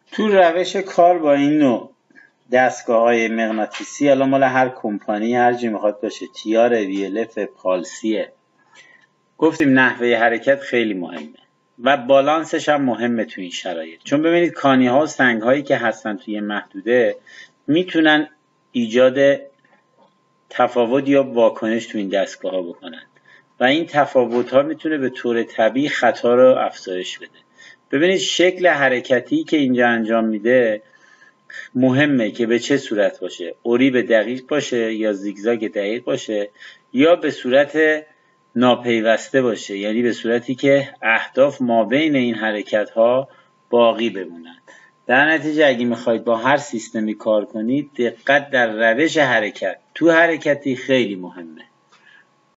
تو روش کار با این نوع دستگاه‌های مغناطیسی، حالا مال هر کمپانی هر چی میخواد باشه، تیار، ویلف، پالسیه، گفتیم نحوه حرکت خیلی مهمه و بالانسش هم مهمه تو این شرایط. چون ببینید کانی‌ها و سنگ‌هایی که هستن توی محدوده میتونن ایجاد تفاوت یا واکنش تو این دستگاه‌ها بکنن و این تفاوت‌ها میتونه به طور طبیعی خطا رو افزایش بده. ببینید شکل حرکتی که اینجا انجام میده مهمه که به چه صورت باشه، اوریب دقیق باشه یا زیگزاگ دقیق باشه یا به صورت ناپیوسته باشه، یعنی به صورتی که اهداف مابین این حرکت ها باقی بمونن. در نتیجه اگه میخواید با هر سیستمی کار کنید، دقت در روش حرکت تو حرکتی خیلی مهمه.